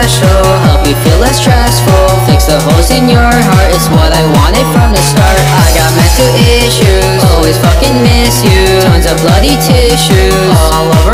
special, help you feel less stressful. Fix the holes in your heart, it's what I wanted from the start. I got mental issues, always fucking miss you. Tons of bloody tissues all over